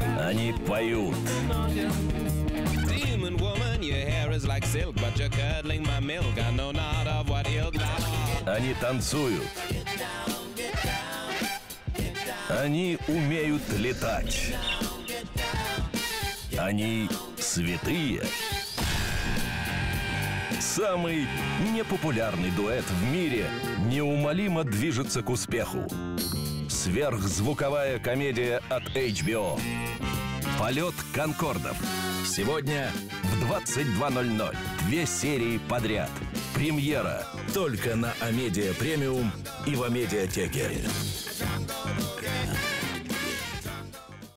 Они поют. Demon woman, your hair is like silk, but you're curdling my milk. I know not of what ilk. Они танцуют. Они умеют летать. Они святые. Самый непопулярный дуэт в мире неумолимо движется к успеху. Сверхзвуковая комедия от HBO. «Полет Конкордов». Сегодня в 22:00. 2 серии подряд. Премьера только на Амедиа Премиум и в Амедиатеке.